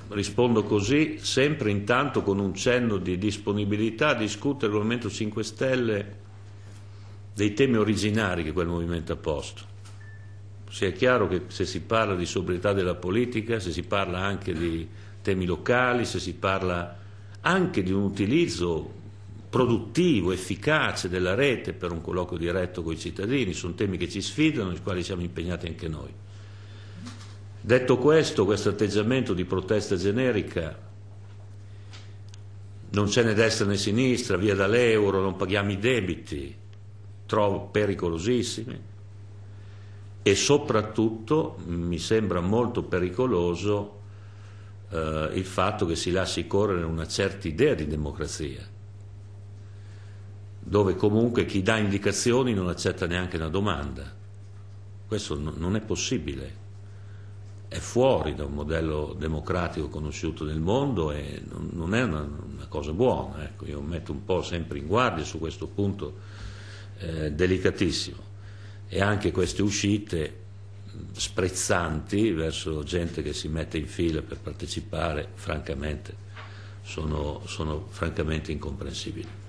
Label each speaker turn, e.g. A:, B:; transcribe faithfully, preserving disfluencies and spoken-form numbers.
A: rispondo così, sempre intanto con un cenno di disponibilità a discutere con il Movimento cinque Stelle dei temi originari che quel movimento ha posto. Sia chiaro che se si parla di sobrietà della politica, se si parla anche di temi locali, se si parla anche di un utilizzo produttivo, efficace della rete per un colloquio diretto con i cittadini, sono temi che ci sfidano, nei quali siamo impegnati anche noi. Detto questo, questo atteggiamento di protesta generica, non c'è né destra né sinistra, via dall'euro, non paghiamo i debiti, trovo pericolosissimi, e soprattutto mi sembra molto pericoloso eh, il fatto che si lasci correre una certa idea di democrazia, dove comunque chi dà indicazioni non accetta neanche una domanda. Questo non è possibile. È fuori da un modello democratico conosciuto nel mondo e non è una, una cosa buona. Ecco, io metto un po' sempre in guardia su questo punto eh, delicatissimo. E anche queste uscite sprezzanti verso gente che si mette in fila per partecipare, francamente, sono, sono francamente incomprensibili.